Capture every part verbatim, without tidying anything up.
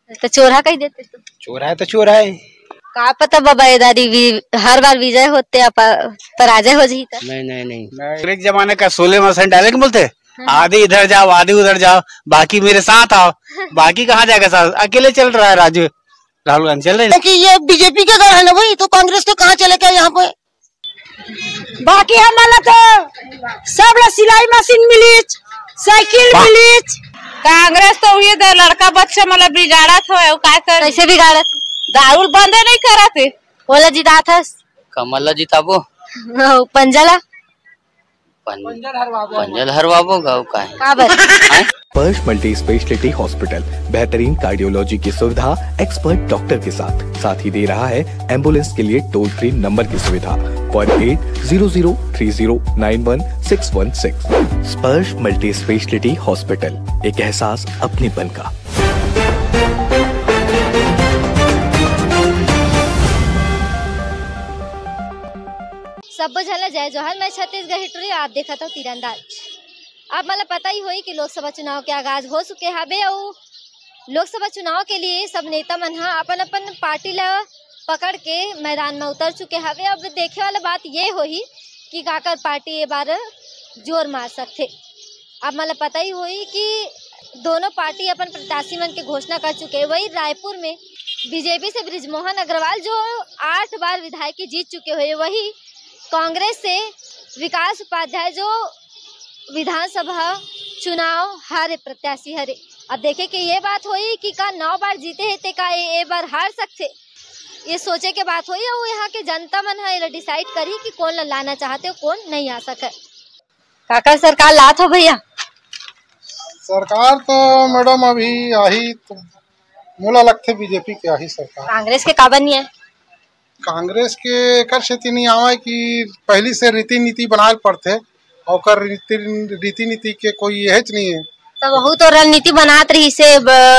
तो चोरा कही देते तो चोरा है तो चोरा है। का पता बाबा दादी हर बार विजय होते पराजय हो जाती। नहीं नहीं नहीं एक जमाने का सोलह परसेंट डाले के बोलते आधे इधर जाओ आधे उधर जाओ बाकी मेरे साथ आओ। बाकी कहाँ जाएगा साथ, अकेले चल रहा है राजू राहुल गांधी चल रहे हैं। कि ये बीजेपी का घर है ना भाई, तो कांग्रेस के कहाँ चले गए यहाँ पे। बाकी हमारा तो सब सिलाई मशीन मिली, साइकिल मिली। कांग्रेस तो ये लड़का बच्चा मतलब बिगाड़ा था, क्या कर कैसे बिगाड़ा? दारू बंद नहीं करा थे। ओला जीता था कमला जीताबो पंजला पंजल हरवाबो गाँव का है। स्पर्श मल्टी स्पेशलिटी हॉस्पिटल बेहतरीन कार्डियोलॉजी की सुविधा एक्सपर्ट डॉक्टर के साथ साथ ही दे रहा है एम्बुलेंस के लिए टोल फ्री नंबर की सुविधा one eight zero zero three zero nine one six one six. Sparsh multi speciality hospital, एक एहसास अपनेपन का। सब झला जय जोहर, मैं छत्तीसगढ़ हिटोरी आप देखा था तीरंदाज। अब मतलब पता ही हुई कि लोकसभा चुनाव के आगाज हो चुके हवे और लोकसभा चुनाव के लिए सब नेता मन अपन अपन पार्टी ला पकड़ के मैदान में उतर चुके हवे। अब देखे वाला बात ये होही कि काकर पार्टी ये बार जोर मार सकते। अब मतलब पता ही हुई कि दोनों पार्टी अपन प्रत्याशी मन के घोषणा कर चुके। वही रायपुर में बीजेपी से बृजमोहन अग्रवाल जो आठ बार विधायक जीत चुके हुए, वही कांग्रेस से विकास उपाध्याय जो विधानसभा चुनाव हारे प्रत्याशी हरे। अब देखे कि ये बात हुई कि का नौ बार जीते हैं ते का ये बार हार सकते, ये सोचे के बात हुई। और यहाँ के जनता मन है डिसाइड करी कि कौन लाना चाहते हो कौन नहीं आ सके। काका सरकार लात हो भैया? सरकार तो मैडम अभी आई तो मूला लगते बीजेपी के आई सरकार। कांग्रेस के काबन नहीं है? कांग्रेस के कर क्षेत्र नहीं आवा कि पहली से रीति नीति बनाए पड़ते और रीति रीति नीति के कोई यह नहीं है। तो बहुत तो रणनीति बनात रही से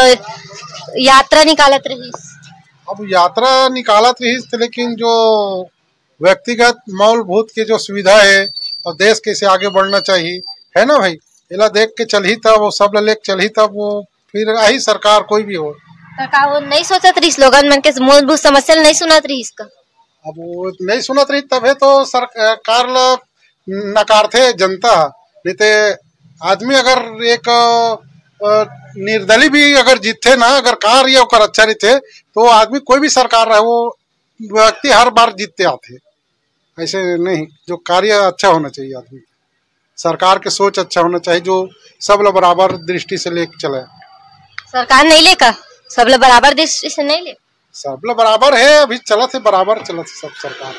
यात्रा निकालत रही। अब यात्रा निकालत रही लेकिन जो व्यक्तिगत मूलभूत के जो सुविधा है और देश कैसे आगे बढ़ना चाहिए है ना भाई, इला देख के चल ही तब वो सब लेके चल ही तब वो फिर आई सरकार कोई भी हो। तो वो नहीं सोचत रही लोगन मन के मूलभूत समस्या नहीं सुनत रही इसका। अब वो नहीं सुनत रही तब है तो सरकार नकारते जनता। नहीं तो आदमी अगर एक निर्दलीय भी अगर जीतते ना, अगर कार्य और अच्छा रहते तो आदमी कोई भी सरकार रहे वो व्यक्ति हर बार जीतते आते। ऐसे नहीं, जो कार्य अच्छा होना चाहिए आदमी, सरकार के सोच अच्छा होना चाहिए जो सब लोग बराबर दृष्टि से लेके चले। सरकार नहीं लेका सब लोग बराबर दृष्टि से नहीं ले, सब लोग बराबर है अभी चलत है बराबर चलत है सब सरकार।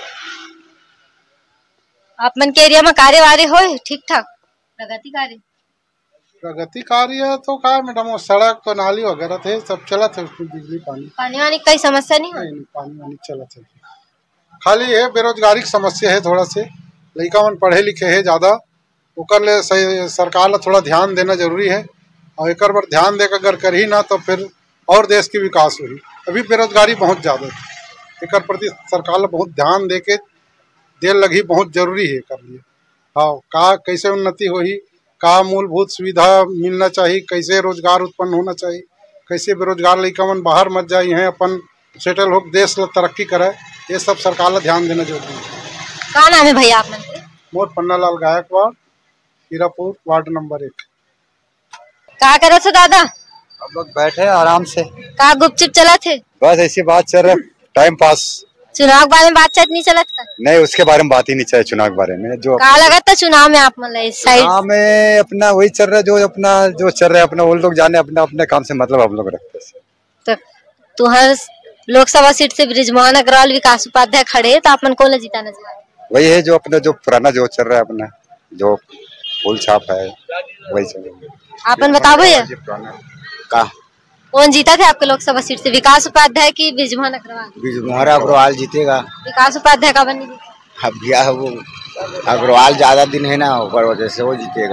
आप मन के एरिया में कार्य वारे हो ठीक ठाक प्रगति कार्य? प्रगति कार्य तो का मैडम सड़क तो नाली वगैरह थे सब चलत है, उसमें बिजली पानी पानी वानी कोई समस्या नहीं, नहीं, नहीं पानी वानी चलत है। खाली है बेरोजगारी की समस्या है, थोड़ा से लड़का मन पढ़े लिखे है ज्यादा, ओकर ले सरकार ला थोड़ा ध्यान देना जरूरी है। और एक बार ध्यान देकर अगर करी ना तो फिर और देश की विकास हुई। अभी बेरोजगारी बहुत ज्यादा है, एक प्रति सरकार ला बहुत ध्यान दे के देर लगी बहुत जरूरी है कर लिए। हाँ का कैसे उन्नति होगी, का मूलभूत सुविधा मिलना चाहिए, कैसे रोजगार उत्पन्न होना चाहिए, कैसे बेरोजगार लड़का मन बाहर मत जाए हैं अपन सेटल हो देश ला तरक्की करे, ये सब सरकार ला ध्यान देना जरूरी है। कौन नाम है भैया आप मन? मोर पन्ना लाल गायकवाड़, हीरापुर वार्ड नंबर एक। क्या करे थे दादा? हम लोग बैठे आराम से। का गुपचुप चला थे? बस ऐसी बात चल रहा, टाइम पास। चुनाव के बारे में बातचीत नहीं चलत का? नहीं, उसके बारे में बात ही नहीं चाहिए चुनाव के बारे में। जो का लगा था चुनाव में आप मतलब इस साइड में अपना वही चल रहा है जो अपना जो चल रहा है अपना, वो लोग जाने अपना अपने काम से मतलब हम लोग रखते हैं। तो तुम्हारे लोकसभा सीट से बृजमोहन अग्रवाल विकास उपाध्याय खड़े तो आप मन को जिताना चाहिए? वही है जो अपना जो पुराना जो चल रहा है अपना जो फूल छाप है वही चल। आपन बताओ भैया का कौन जीता थे आपके लोकसभा सीट से, विकास उपाध्याय की बृजमोहन अग्रवाल? बृजमोहन अग्रवाल जीतेगा। विकास उपाध्याय का बनी? अब भैया वो अग्रवाल ज्यादा दिन है ना ऊपर वजह से वो जीतेगा।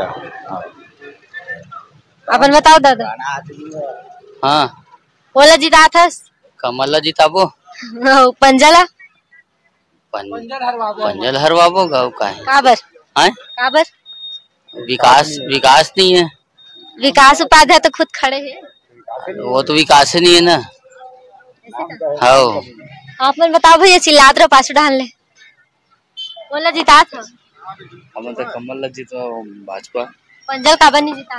अपन बताओ दादा। हाँ बोला जीता था कमला जीताबो पंजला पंजल हरवाबो गाँव का है। काबर हैं? काबर विकास विकास नहीं है। विकास उपाध्याय तो खुद खड़े हैं। वो तो विकास ही नहीं है ना। हाँ आप मन बताओ भैया, चिल्लात रहो पासो डाल ले। बोला जीता था हम तो कमल जीतो भाजपा। पंजल काबर नहीं जीता?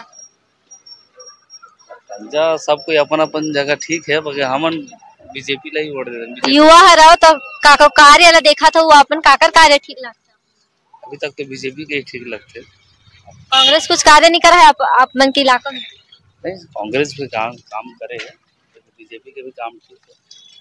पंजा सब कोई अपन अपन जगह ठीक है, मगर हमन बीजेपी ला ही वोट दे रहे। युवा हराओ तो काका कार्य ला देखा था, वो अपन काकर कार्य ठीक लगता। अभी तक तो बीजेपी के ठीक लगते। कांग्रेस कुछ कार्य नहीं करा है आप, आप मन के इलाका में? नहीं, कांग्रेस भी काम काम करे है, तो बीजेपी के भी काम ठीक है।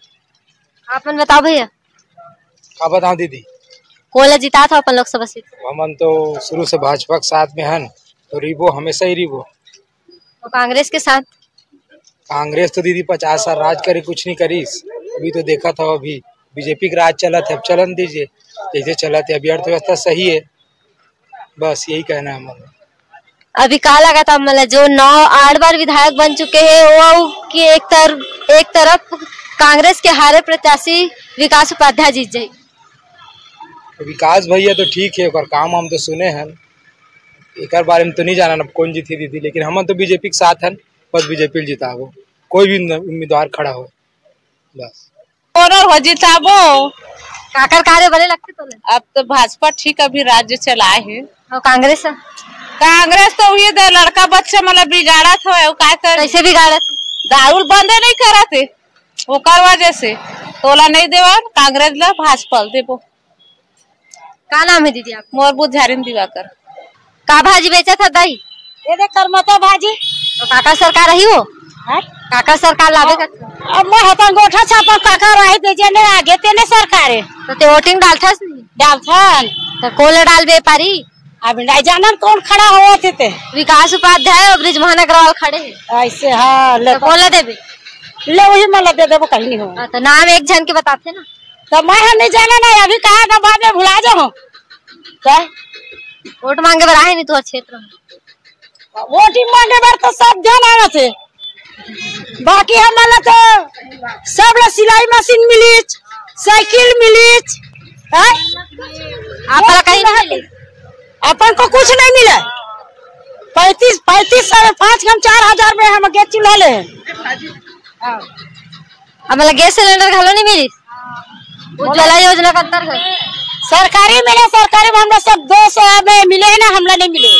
आप मन बताओ भैया। का बताओ दीदी? कोला जीता था अपन लोकसभा सीट? हमन तो शुरू से भाजपा के साथ में हन, तो रिबो हमेशा ही रिबो। तो कांग्रेस के साथ? कांग्रेस तो दीदी पचास साल राज करे कुछ नहीं करीस। अभी तो देखा था, अभी बीजेपी का राज चला था, अब चलन दीजिए जैसे चला थे। अभी अर्थव्यवस्था सही है, बस यही कहना है हमारा। अभी का लगा था मतलब जो नौ आठ बार विधायक बन चुके हैं वो कि एक तर एक तरफ कांग्रेस के हारे प्रत्याशी विकास उपाध्याय जीत जाये। तो विकास भैया तो ठीक है, और काम हम तो सुने हैं, एक बारे में तो नहीं जाना कौन जीती दीदी, लेकिन हम तो बीजेपी के साथ हैं, बस बीजेपी जिताबो, कोई भी उम्मीदवार खड़ा हो बस। और हो जिताबो काकर कार्य बड़े लगते तो ले? अब तो भाजपा ठीक अभी राज्य चलाए है। और कांग्रेस कांग्रेस तो वही लड़का बच्चा मतलब बिगाड़ा था, का कर कैसे बिगाड़ा? दारू बंदे नहीं करा थे, वो कर वजह से तोला नहीं देवा कांग्रेस ला भाजपा देवो। का नाम है दीदी आप? मोर बुझारिन दिवाकर। का भाजी बेचा था दही? ये देख करमता भाजी। तो काका सरकार रही हो? है? काका सरकार लावे का? अब मैं हतन गोठा छापा काका रही ते जेने आगे तेने सरकार है। तो ते वोटिंग डालथस नहीं? डालथन। तो कोल डाल बे पारी? अब नहीं जानन कौन खड़ा हुआ थे ते? विकास उपाध्याय और ब्रिजमोहन अग्रवाल खड़े हैं। ऐसे हाँ ले। तो कोल देबे? ले वही मला दे देबो, कहीं नहीं हो। तो नाम एक जन के बताते ना। तो मैं नहीं जाना ना, अभी कहा ना बाद में भुला जाओ। क्या वोट मांगे बर आए नहीं तो क्षेत्र में? वोट मांगे बर तो सब ध्यान आना थे, बाकी हमारा तो सब सिलाई मशीन मिली, साइकिल मिली। आप कहीं नहीं? अपन को कुछ नहीं मिला। पैंतीस पैंतीस साढ़े पाँच हम चार हजार में हम गैस चूल्हा ले। अब मतलब गैस सिलेंडर घलो नहीं मिली? उज्ज्वला योजना का अंतर्गत सरकारी मिले, सरकारी में हमरा सब दो सौ में मिले है ना, हमला नहीं मिले।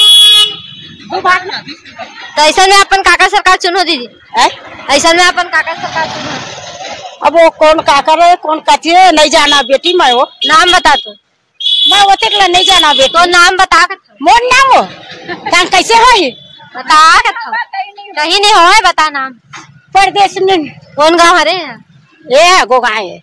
तो ऐसा में अपन काका सरकार चुनो दीदी? ऐसा में अपन काका सरकार चुनो? अब वो कौन काका रहे कौन काची है नहीं जाना बेटी। मैं वो नाम बता तो। मैं वो तक नहीं जाना बेटी। तो नाम बता कर मोर नाम हो कहाँ कैसे हो ही बता कर कहीं नहीं हो है, बता नाम। परदेश में। कौन गाँव हरे है? ये गोगाँव है।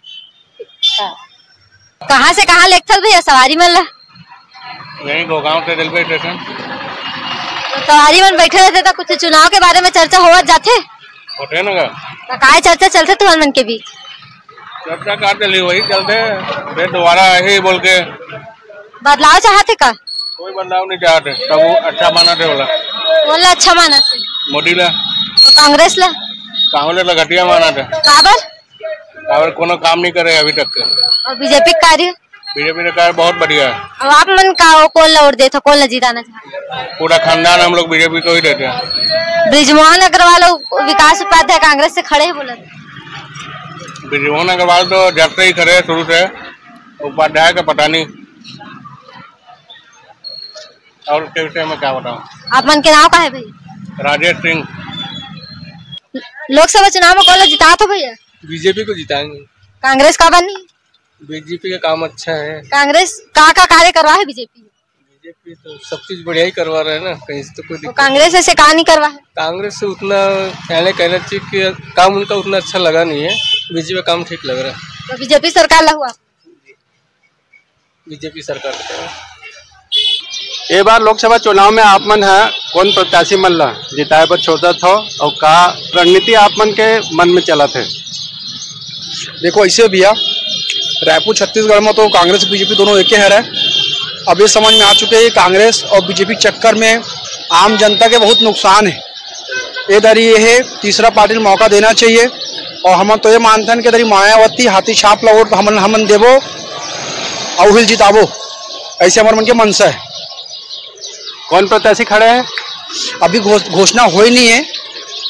कहाँ से कहाँ लेखल भैया सवारी मन ला? यही गोगांव से रेलवे स्टेशन। सवारी मन बैठे रहते तो कुछ चुनाव के बारे में चर्चा हो जाते होते ना तो काय चर्चा चलते तुम्हारे मन के बीच? चर्चा का चली वही चलते फिर दोबारा ऐसे बोल के बदलाव चाहते का? कोई बदलाव नहीं चाहते, सब वो अच्छा माना थे बोला। बोला अच्छा माना थे मोदी ला। कांग्रेस ला? कांग्रेस ला घटिया माना थे। काबर? काबर कोनो काम नहीं करे अभी तक के। और बीजेपी कार्य? बीजेपी का कार्य बहुत बढ़िया है। अब आप मन का कौन ला वोट देते, कौन ला जिताना चाहते? पूरा खानदान हम लोग बीजेपी को ही देते हैं। ब्रिजमोहन अग्रवाल विकास उपाध्याय कांग्रेस से खड़े हैं बोला? ब्रिजमोहन अग्रवाल तो जब से ही खड़े शुरू से, उपाध्याय का पता नहीं। और उसके विषय में क्या बताऊं? आप मन के नाम का है भैया? राजेश सिंह। लोकसभा चुनाव में कौन ला जिता तो भैया? बीजेपी को जिताएंगे। कांग्रेस का बनी? बीजेपी का काम अच्छा है। कांग्रेस का का कार्य करवा है बीजेपी? बीजेपी तो सब चीज बढ़िया ही करवा रहे हैं ना, कहीं से तो कोई दिक्कत। कांग्रेस ऐसे कहा नहीं करवा है? कांग्रेस से उतना कहने कहना चाहिए कि काम उनका उतना अच्छा लगा नहीं है, बीजेपी का काम ठीक लग रहा है। तो बीजेपी सरकार ला हुआ? बीजेपी सरकार। ये बार लोकसभा चुनाव में आप मन है कौन प्रत्याशी मन ला जिताए पर छोटा था और का रणनीति आप मन के मन में चला थे? देखो ऐसे भैया, रायपुर छत्तीसगढ़ में तो कांग्रेस बीजेपी दोनों एक ही है। अब ये समझ में आ चुके हैं कांग्रेस और बीजेपी चक्कर में आम जनता के बहुत नुकसान है। इधर ये है तीसरा पार्टी मौका देना चाहिए, और हम तो ये मानते हैं कि इधर मायावती हाथी छाप ला वोट हमन हमन देवो और हिल जिताबो, ऐसे हमारे मन के मनसा है। कौन प्रत्याशी खड़े हैं? अभी घोषणा हो ही नहीं है,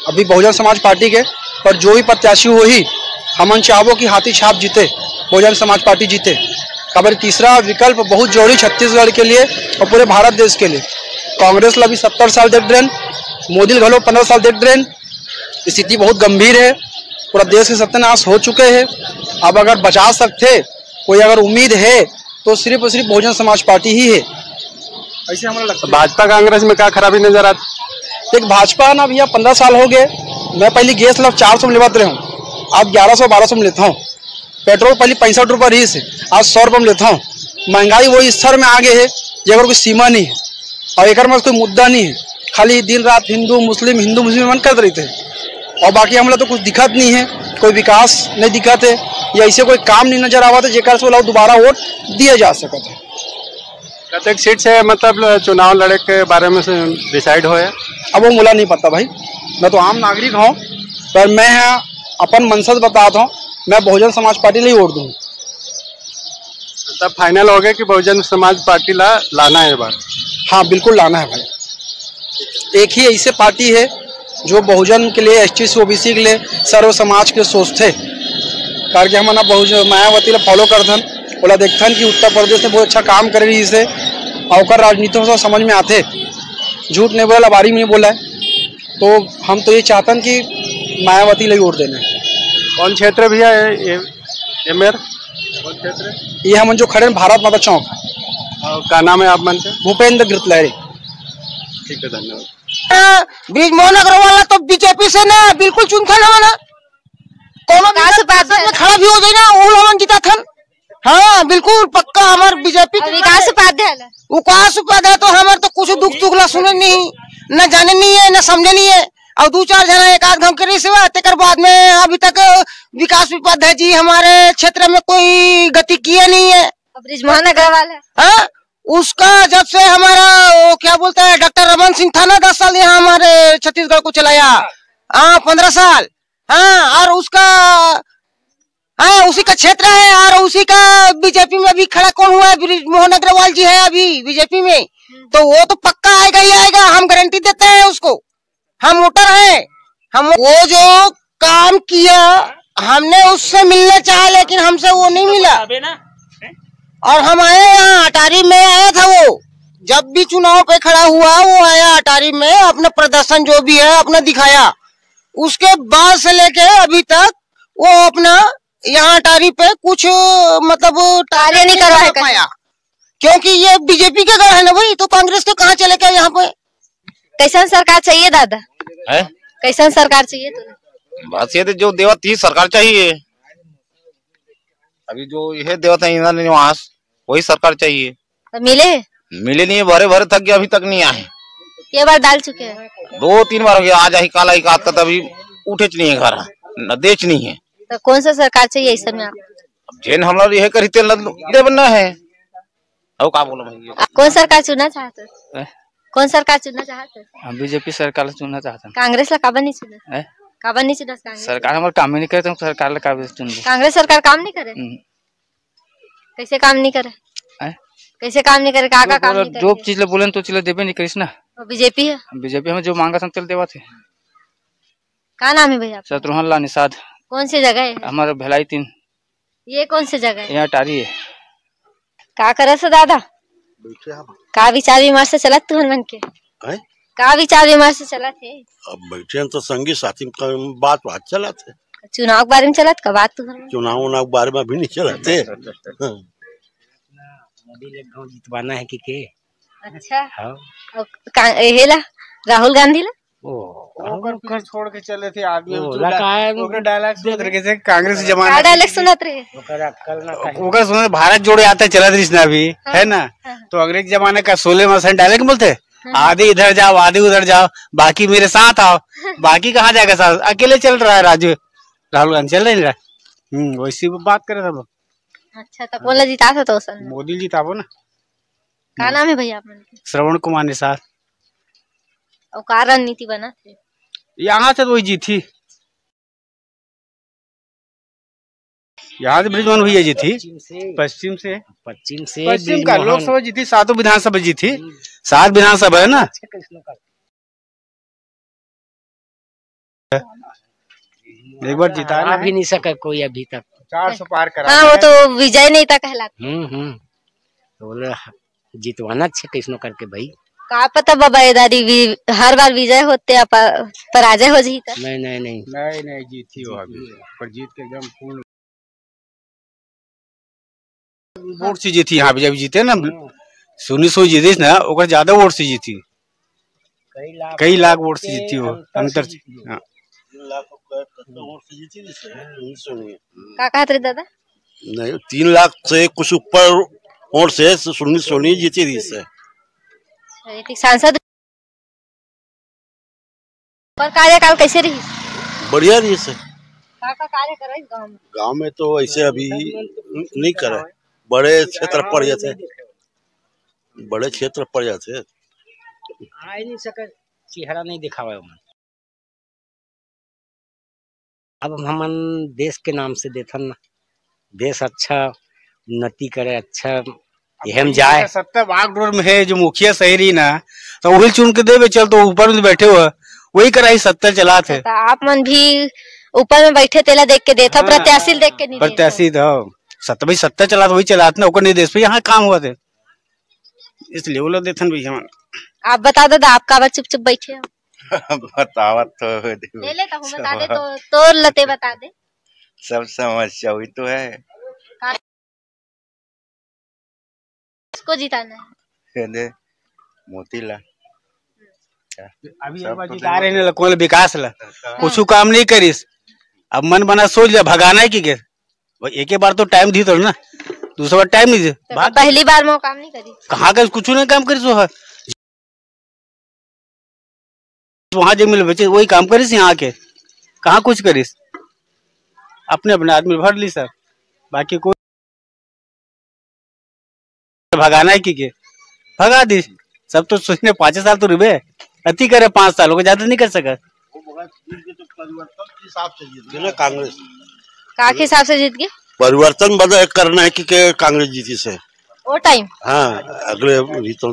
अभी बहुजन समाज पार्टी के, पर जो भी प्रत्याशी हो ही हमन चाहबो कि हाथी छाप जीते, बहुजन समाज पार्टी जीते। खबर तीसरा विकल्प बहुत जरूरी छत्तीसगढ़ के लिए और पूरे भारत देश के लिए। कांग्रेस ला भी सत्तर साल देख ड्रेन, मोदी घलो पंद्रह साल देख ड्रेन। स्थिति बहुत गंभीर है, पूरा देश के सत्यानाश हो चुके हैं। अब अगर बचा सकते कोई अगर उम्मीद है तो सिर्फ और सिर्फ बहुजन समाज पार्टी ही है, ऐसे हमारा लगता है। भाजपा कांग्रेस में क्या खराबी नजर आती? देख भाजपा ना भैया पंद्रह साल हो गए, मैं पहले गैस लग चार सौ में लेवाते रहा हूँ, अब ग्यारह सौ बारह सौ में लेता हूँ। पेट्रोल पहले पैंसठ रुपये रही से, आज सौ रुपये में लेता हूँ। महंगाई वही स्तर में आगे है, ये अगर कोई सीमा नहीं है और एक कोई मुद्दा नहीं है, खाली दिन रात हिंदू मुस्लिम हिंदू मुस्लिम मन करते रहते हैं और बाकी हम लोग तो कुछ दिक्कत नहीं है, कोई विकास नहीं दिक्कत है या ऐसे कोई काम नहीं नजर आवा जेकर से दोबारा वोट दिए जा सकते हैं। कतेक सीट से मतलब चुनाव लड़े के बारे में डिसाइड हो है? अब वो मुला नहीं पता भाई, मैं तो आम नागरिक हूँ, पर मैं अपन मनसद बताता हूँ, मैं बहुजन समाज पार्टी ले वोट दूँ। तब फाइनल हो गया कि बहुजन समाज पार्टी ला लाना है बार? हाँ बिल्कुल लाना है भाई। एक ही ऐसे पार्टी है जो बहुजन के लिए, S T C O B C के लिए, सर्व समाज के सोचते, करके हम ना बहुजन मायावती ला फॉलो करथन, बोला देखथन कि उत्तर प्रदेश में बहुत अच्छा काम कर रही है, और राजनीति में समझ में आते, झूठ नहीं बोला लबारी में नहीं बोला है। तो हम तो ये चाहतन कि मायावती ले वोट देना है। कौन क्षेत्र भैया ये, ये मेर कौन क्षेत्र? ये हम जो खड़े हैं भारत माता चौक। क्या नाम है आप मन के? भूपेंद्र गिरतलहरी। ठीक है, धन्यवाद। ब्रिजमोहन अग्रवाल तो बीजेपी से ना बिल्कुल चुनथन हो ना, कोनो में खड़ा भी हो जाए ना वो लोग जीता थन। हाँ बिल्कुल पक्का हमार बीजेपी विकास उपाध्याय विकास उपाध्याय तो हमारे तो कुछ दुख सुख ला सुने नहीं, न जाने नहीं है न समझे नहीं है, और दो चार जना एक आध घंटे के सिवा तेकर बाद में अभी तक विकास उपाध्याय जी हमारे क्षेत्र में कोई गति किए नहीं है। ब्रिजमोहन अग्रवाल है हाँ, उसका जब से हमारा वो क्या बोलता है डॉक्टर रमन सिंह था ना, दस साल यहाँ हमारे छत्तीसगढ़ को चलाया, हाँ पंद्रह साल, हाँ और उसका हाँ उसी का क्षेत्र है, और उसी का बीजेपी में अभी खड़ा कौन हुआ है? ब्रिजमोहन अग्रवाल जी है अभी बीजेपी में, तो वो तो पक्का आएगा ही आएगा, हम गारंटी देते हैं उसको, हम वोटर हैं। हम वो जो काम किया हमने उससे मिलना चाहा, लेकिन हमसे वो नहीं मिला, और हम आए यहाँ अटारी में आया था, वो जब भी चुनाव पे खड़ा हुआ वो आया अटारी में, अपना प्रदर्शन जो भी है अपना दिखाया, उसके बाद से लेके अभी तक वो अपना यहाँ अटारी पे कुछ मतलब कार्य नहीं करवा पाया, क्योंकि ये बीजेपी के गढ़ है ना भाई, तो कांग्रेस के कहाँ चले गए यहाँ पे? कैसन सरकार चाहिए दादा? है कैसन सरकार चाहिए तुम्हें? बात ये जो देवत थी सरकार चाहिए, अभी जो यह देवत है इंद्र निवास वही सरकार चाहिए। तो मिले मिले नहीं, भरे भरे थक गया, अभी तक नहीं आए। ये बार डाल चुके हैं? दो तीन बार हो गया, आज ही काला ही का तभी उठे नहीं है घर, न देच नहीं है। तो कौन सा सरकार चाहिए इस समय आप? जेन हम लोग यह करी तेल दे बनना है, और का बोलो भाई? कौन सरकार चुनना चाहते? कौन सरकार चुनना चाहते? हम बीजेपी सरकार चुनना चाहते हैं। कांग्रेस ला काबर नहीं चुना? काबर नहीं चुना कांग्रेस? सरकार हमारे काम ही नहीं करे तो सरकार ला काबर चुन? कांग्रेस सरकार काम नहीं करे? कैसे काम नहीं करे? कैसे काम नहीं करे? का काम नहीं करे? जो चीज ले बोले तो चीज देवे नहीं करिस ना। बीजेपी है, बीजेपी हमें जो मांगा था चल देवा थे। क्या नाम है भैया? शत्रुघ्न लाल निषाद। कौन सी जगह है? हमारे भिलाई तीन। ये कौन सी जगह है? यहाँ टारी है। का करे से दादा? का विचार विमर्श से चलत तुहन मन के? है? का विचार विमर्श से चलत है? अब बैठे तो संगी साथी का बात बात चलत है। चुनाव के बारे में चलत का बात तुहन? चुनाव उनाव के बारे में भी नहीं चलत है। मोदी ले गांव जितवाना है कि के? अच्छा हाँ। हेला राहुल गांधी ला घर छोड़ के चले थे आदमी, डायलॉग सुनत रहे से कांग्रेस जमाना डायलॉग सुनत रहे, ओकर सुनत भारत जोड़े आता चला रही ना अभी है ना, तो अंग्रेज जमाने का सोलह परसेंट डायलॉग बोलते, आधे इधर जाओ आधे उधर जाओ, बाकी मेरे साथ आओ। बाकी कहाँ जाएगा साथ, अकेले चल रहा है राजू राहुल गांधी चल रही हम्म वैसी बात करे सब लोग। अच्छा तो कौन जीता था? तो मोदी जीताबो ना। क्या नाम है भैया आपने? श्रवण कुमार निषाद। और का रणनीति बना थे? यहाँ से वही जीती, यहाँ से ब्रिजमोहन भैया जीती, पश्चिम से पश्चिम से पश्चिम का लोकसभा जीती, सातों विधानसभा जीती, सात विधानसभा है ना। एक बार जिता आ भी नहीं सका कोई अभी तक। चार सौ पार करा। हाँ वो तो विजय नेता कहलाता। हम्म हम्म तो बोले जितवाना अच्छा किसनो करके भाई। का पता बाबा दादी हर बार विजय होते पराजय हो जी। नहीं नहीं नहीं नहीं नहीं जीती हो अभी पर जीत के एकदम पूर्ण वोट से जीती। यहाँ पे जब जीते ना सुनी सो जीती ना ओकर ज्यादा वोट से जीती। कई लाख वोट से जीती हो अंतर से। हाँ का कहत रे दादा? नहीं तीन लाख से कुछ ऊपर वोट से सुनी सोनी जीती थी इससे। सांसद पर कार्यकाल कैसे रही? बढ़िया रही से। का का कार्य करे गांव में? गांव में तो ऐसे अभी नहीं करे। बड़े क्षेत्र पड़ जाते बड़े क्षेत्र पड़ जाते आ नहीं सके चेहरा नहीं दिखावा। अब हमन देश के नाम से देथन ना देश अच्छा उन्नति करे अच्छा हम जाए। सत्ता बागडोर में है जो मुखिया शहरी ना तो वही चुन के देवे चल तो ऊपर में बैठे हुआ वही कराई सत्ता चला थे। आप मन भी ऊपर में बैठे तेला देख के देता प्रत्याशी देख के नहीं प्रत्याशी था सत्ता भाई सत्ता चला वही चलाते ना ओकर नहीं देश पे यहाँ काम हुआ थे इसलिए वो लोग देथन भाई हम। आप बता दो आप का चुप चुप बैठे हो? बतावत तो ले लेता हूँ बता दे तो तो लते बता दे। सब समस्या हुई तो है किसको जिताना है? मोतीलाल अभी जिता रहे ने कोई विकास ला कुछ काम नहीं करिस। अब मन बना सोच लिया भगाना है कि के एक ही बार तो टाइम दी तो ना दूसरा बार टाइम नहीं दे। तो पहली बार में काम नहीं करी कहाँ का कुछ नहीं काम करिस वहाँ जब मिल बचे वही काम करिस यहाँ के कहाँ कुछ करिस अपने अपने आदमी भर ली सर बाकी कोई भगाना है कि के भगा दी सब तो सोचने पाँच साल तो रुपए अति करे पाँच साल को ज्यादा नहीं कर सका। कांग्रेस का के हिसाब से जीत गए परिवर्तन बदल करना है कि कांग्रेस जीती से वो टाइम। हाँ अगले तो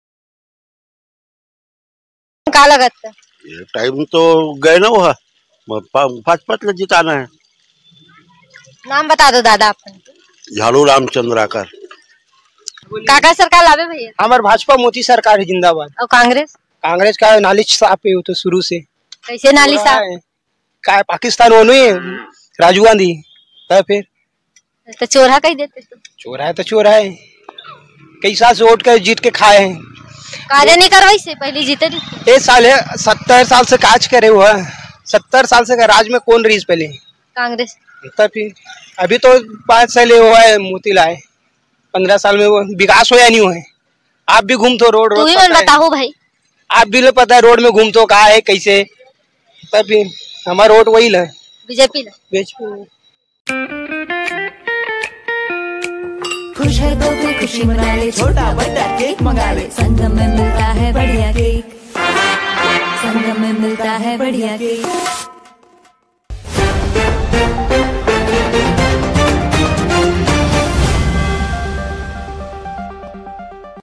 का लगता ये टाइम तो गए ना वो पाँच पाँच ले जिताना है। नाम बता दो दादा अपन। झाड़ू रामचंद्राकर। काका सरकार लावे भैया? हमार भाजपा मोदी सरकार है जिंदाबाद। और कांग्रेस? कांग्रेस का नालिश साफ है तो शुरू से। कैसे नालिश साफ? का पाकिस्तान वो नहीं राजीव गांधी है फिर तो चोरा कही देते तो? चोरा है तो चोरा है कई साल से वोट कर जीत के खाए हैं। कार्य नहीं करवाई से पहले जीते थे। एक साल है सत्तर साल से काज करे हुआ सत्तर साल से राज में कौन रही पहले? कांग्रेस। तब फिर अभी तो पाँच साल हुआ है मोती लाए पंद्रह साल में वो विकास हो या नहीं हुआ है। आप भी घूमते हो रोड रोड बताओ भाई आप भी पता है रोड में घूमते हो कहा है कैसे तब फिर हमारा वोट वही ला बीजेपी ला बीजेपी। खुश है तो भी खुशी मना ले छोटा बड़ा केक मंगा ले संगम में मिलता है बढ़िया केक संगम में मिलता है बढ़िया केक।